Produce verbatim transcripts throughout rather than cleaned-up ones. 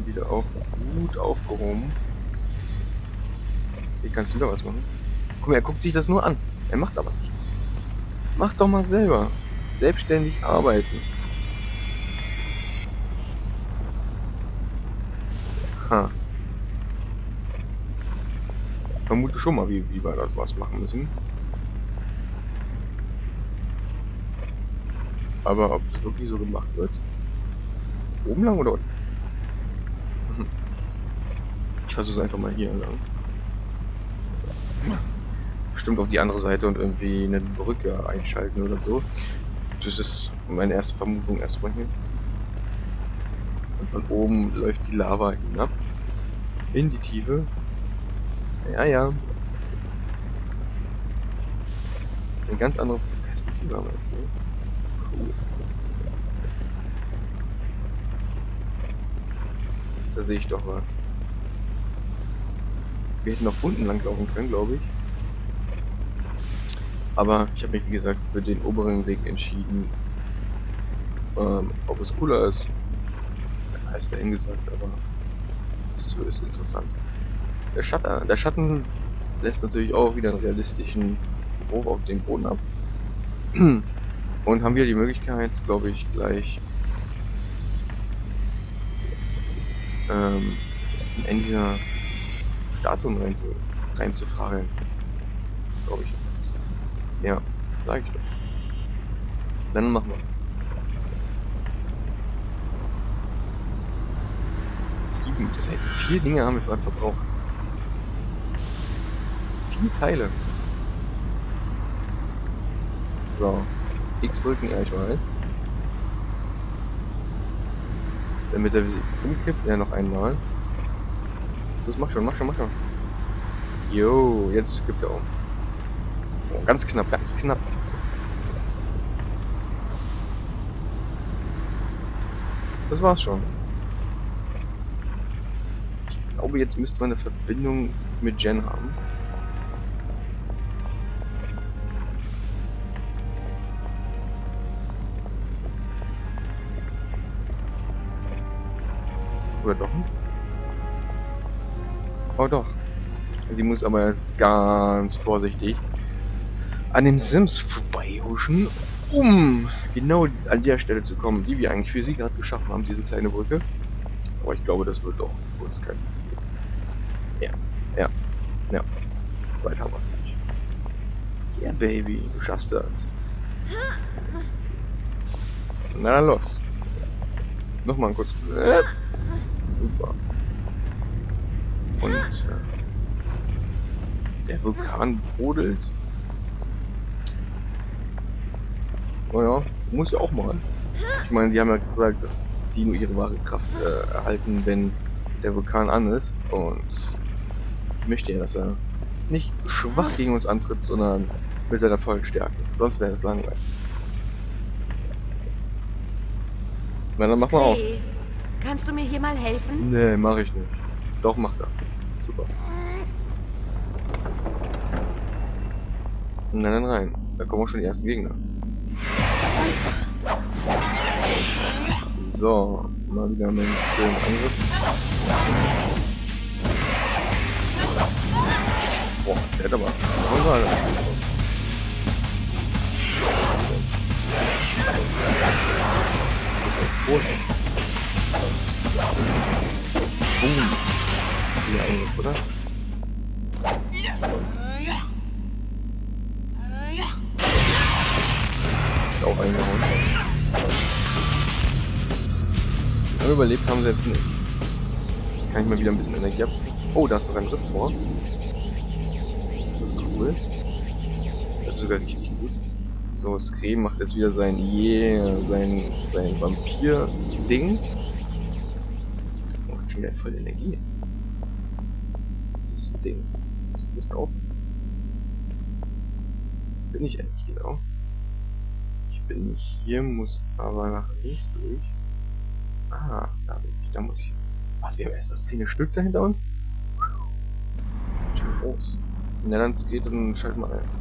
wieder auch gut aufgehoben. Hier kannst du wieder was machen. Guck mal, er guckt sich das nur an. Er macht aber nichts. Mach doch mal selber. Selbstständig arbeiten. Ha. Vermute schon mal, wie, wie wir das was machen müssen. Aber ob das wirklich so gemacht wird? Oben lang oder unten? Ich versuche es einfach mal hier lang. Bestimmt auf die andere Seite und irgendwie eine Brücke einschalten oder so. Das ist meine erste Vermutung erstmal hier. Und von oben läuft die Lava hinab. In die Tiefe. Ja, ja. Eine ganz andere Perspektive haben wir jetzt, ne? Cool. Da sehe ich doch was. Wir hätten noch unten lang laufen können, glaube ich. Aber ich habe mich, wie gesagt, für den oberen Weg entschieden. Ähm, ob es cooler ist, heißt dahin gesagt, aber so ist interessant. Der Schatten, der Schatten lässt natürlich auch wieder einen realistischen Wurf auf den Boden ab. Und haben wir die Möglichkeit, glaube ich, gleich ähm, in dieser Statuen rein zu, reinzufahren. Glaube ich. Ja, sag ich doch. Dann machen wir. Sieben, das heißt, vier Dinge haben wir gerade verbraucht. Vier Teile. So. X drücken, ja, ich weiß. Damit er sich umkippt, ja, noch einmal. Das mach schon, mach schon, mach schon. Jo, jetzt kippt er um. Oh, ganz knapp, ganz knapp. Das war's schon. Ich glaube, jetzt müsste man eine Verbindung mit Jen haben. Oder doch nicht? Oh doch. Sie muss aber jetzt ganz vorsichtig an dem Sims vorbeihuschen, um genau an der Stelle zu kommen, die wir eigentlich für sie gerade geschaffen haben, diese kleine Brücke. Aber ich glaube, das wird doch kurz kein Problem. Ja, ja, ja. Weit haben wir es nicht. Ja, yeah, Baby, du schaffst das. Na dann los. Nochmal ein kurz. Äh, super. Und äh, der Vulkan brodelt. Naja, muss ja auch mal. Ich meine, die haben ja gesagt, dass die nur ihre wahre Kraft äh, erhalten, wenn der Vulkan an ist. Und ich möchte ja, dass er nicht schwach gegen uns antritt, sondern mit seiner vollen Stärke. Sonst wäre es langweilig. Na, dann mach mal auf. Kannst du mir hier mal helfen? Nee, mach ich nicht. Doch, mach das. Super. Na dann rein. Da kommen auch schon die ersten Gegner. So, mal wieder mit einem schönen Angriff. Boah, der hat aber. Oh, Alter. Das ist tot. Boom. Wieder Angriff, oder? Auch eingehauen. Aber überlebt haben sie jetzt nicht. Kann ich mal wieder ein bisschen Energie ab. Oh, da ist sogar ein Riff vor. Das ist cool. Das ist sogar richtig gut. So, Scream macht jetzt wieder sein Yeah, sein, sein Vampir-Ding. Macht schon wieder voll Energie. Das Ding. Das ist auch. Bin ich eigentlich genau? Bin ich hier, muss aber nach links durch. Ah, da bin ich, da muss ich. Was, wir haben erst das kleine Stück da hinter uns? Schön groß. Na dann geht, dann schalten wir ein.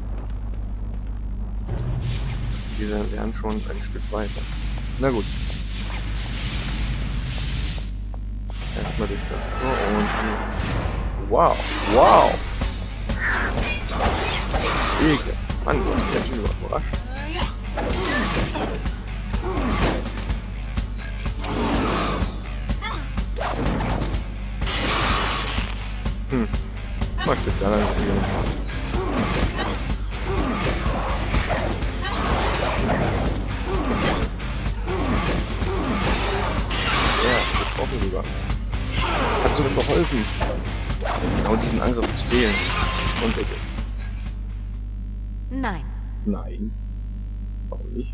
Wir werden schon ein Stück weiter. Na gut. Ja. erstmal durch das Tor und... Wow, wow! Ekel. Mann, du hast ganz schön überrascht. Hm. Mal Spezialeinstellung. Ja, getroffen sogar. Hat sogar geholfen, genau diesen Angriff zu wählen. Und weg ist. Nein. Nein. Warum nicht?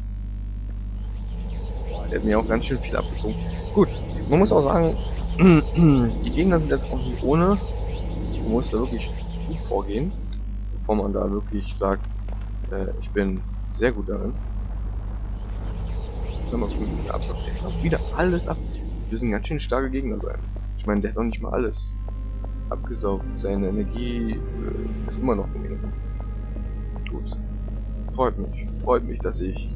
Der hat mir auch ganz schön viel abgezogen. Gut, man muss auch sagen, die Gegner sind jetzt auch nicht ohne. Man muss da wirklich gut vorgehen, bevor man da wirklich sagt, äh, ich bin sehr gut darin. Dann mal gucken, wie der Absatz ist. Wieder alles ab. Das müssen ganz schön starke Gegner sein. Ich meine, der hat noch nicht mal alles abgesaugt. Seine Energie äh, ist immer noch weniger. Gut. Freut mich. Freut mich, dass ich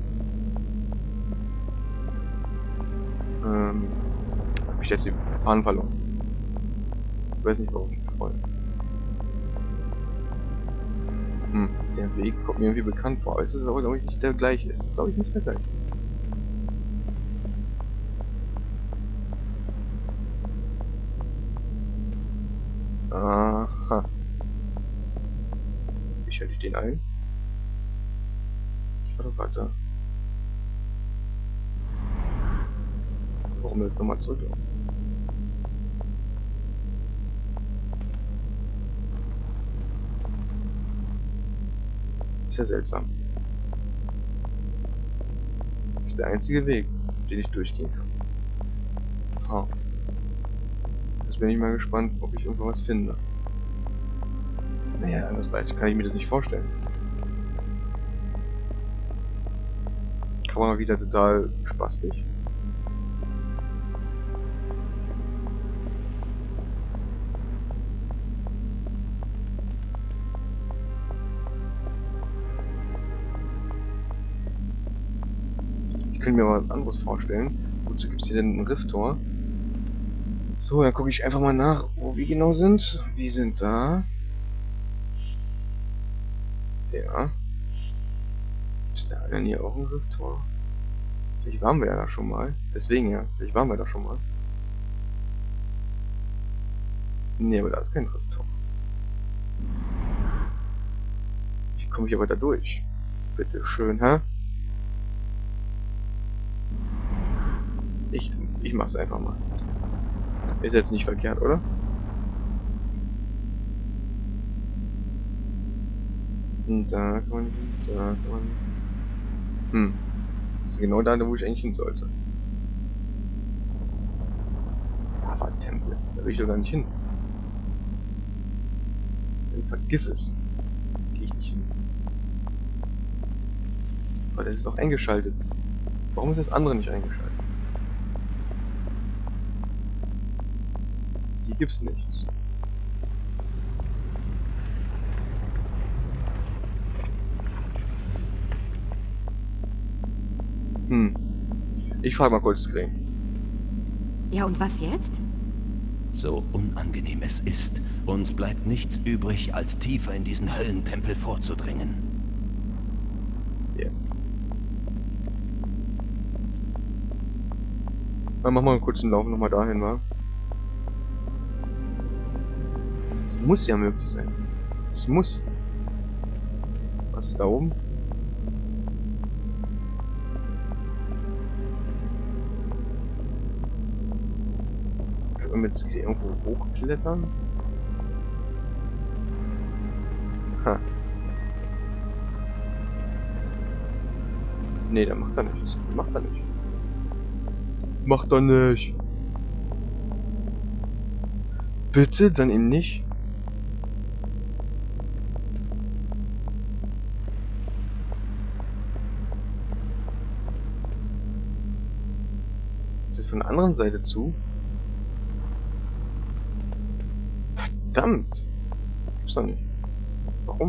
ähm, hab ich jetzt die Fahnen verloren. Ich weiß nicht, warum ich mich freue. Hm, der Weg kommt mir irgendwie bekannt vor, aber es ist aber, glaube ich, nicht der gleiche. Es ist, glaube ich, nicht der gleiche. Aha. Wie schalte ich den ein? Ich war doch weiter. Warum jetzt nochmal zurück? Ist ja seltsam. Das ist der einzige Weg, den ich durchgehen kann. Ha. Jetzt bin ich mal gespannt, ob ich irgendwas finde. Naja, das weiß ich, kann ich mir das nicht vorstellen. Kann man mal wieder total spaßig. Ich könnte mir mal was anderes vorstellen. Wozu gibt es hier denn ein Rifttor? So, dann gucke ich einfach mal nach, wo wir genau sind. Wir sind da. Ja. Ist da denn hier auch ein Rifttor? Vielleicht waren wir ja da schon mal. Deswegen ja, vielleicht waren wir da schon mal. Nee, aber da ist kein Rifttor. Wie komme ich aber da durch? Bitte schön, hä? Ich, ich mach's einfach mal. Ist jetzt nicht verkehrt, oder? Und da kann man hin, da kann man... Hm. Das ist genau da, wo ich eigentlich hin sollte. Lava-Tempel. Da will ich doch gar nicht hin. Dann vergiss es. Geh ich nicht hin. Aber das ist doch eingeschaltet. Warum ist das andere nicht eingeschaltet? Hier gibt's nichts. Hm. Ich frage mal kurz Screen. Ja, und was jetzt? So unangenehm es ist, uns bleibt nichts übrig, als tiefer in diesen Höllentempel vorzudringen. Ja. Yeah. Dann machen wir einen kurzen Lauf nochmal dahin, wa? Es muss ja möglich sein. Es muss. Was ist da oben? Können wir mit Ski irgendwo hochklettern? Ha. Nee, der macht er nicht. Macht er nicht. Macht er nicht. Bitte, dann ihn nicht. Ist das von der anderen Seite zu? Verdammt! Gibt's doch nicht. Warum?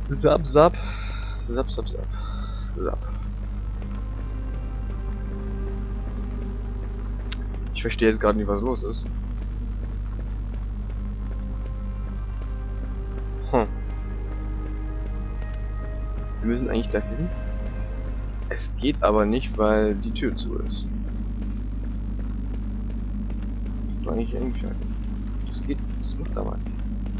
Zap, zap. Zap, zap, zap. Zap. Ich verstehe jetzt gerade nicht, was los ist. Hm. Wir müssen eigentlich dahin. Es geht aber nicht, weil die Tür zu ist. Das war eigentlich einschalten. Das geht, das macht aber nicht.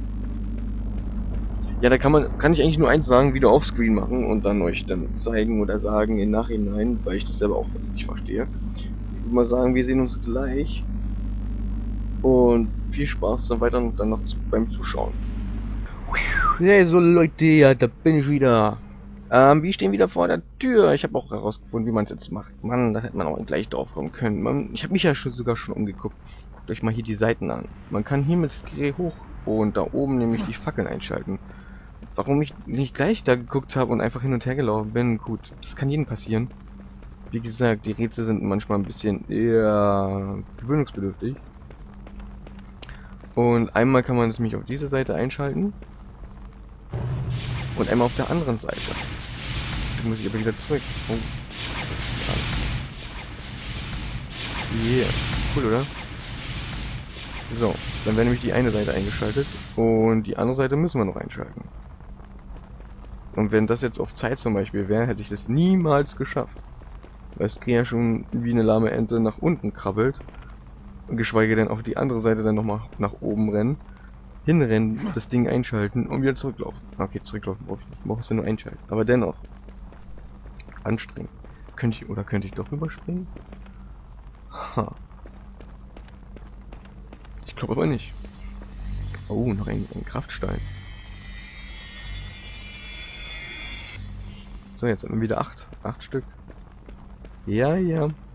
Ja, da kann man, kann ich eigentlich nur eins sagen, wieder offscreen machen und dann euch dann zeigen oder sagen im Nachhinein, weil ich das selber auch jetzt nicht verstehe. Ich würde mal sagen, wir sehen uns gleich und viel Spaß dann weiter und dann noch beim Zuschauen. Hey, so Leute, ja, da bin ich wieder. Ähm, wir stehen wieder vor der Tür. Ich habe auch herausgefunden, wie man es jetzt macht. Mann, da hätte man auch gleich drauf kommen können. Man, ich habe mich ja schon sogar schon umgeguckt. Guckt euch mal hier die Seiten an. Man kann hier mit Skill hoch und da oben nämlich die Fackeln einschalten. Warum ich nicht gleich da geguckt habe und einfach hin und her gelaufen bin, gut, das kann jedem passieren. Wie gesagt, die Rätsel sind manchmal ein bisschen eher gewöhnungsbedürftig. Und einmal kann man es nämlich auf diese Seite einschalten. Und einmal auf der anderen Seite. Da muss ich aber wieder zurück. Oh. Yeah. Cool, oder? So, dann wäre nämlich die eine Seite eingeschaltet. Und die andere Seite müssen wir noch einschalten. Und wenn das jetzt auf Zeit zum Beispiel wäre, hätte ich das niemals geschafft. Weil es ja schon wie eine lahme Ente nach unten krabbelt. Geschweige denn auf die andere Seite dann nochmal nach oben rennen. Hinrennen, das Ding einschalten und wieder zurücklaufen. Okay, zurücklaufen brauche ich nicht. Ich brauche es ja nur einschalten. Aber dennoch. Anstrengend. Könnte ich, oder könnte ich doch überspringen? Ha. Ich glaube aber nicht. Oh, noch ein, ein Kraftstein. So, jetzt haben wir wieder acht. Acht Stück. Ja, ja.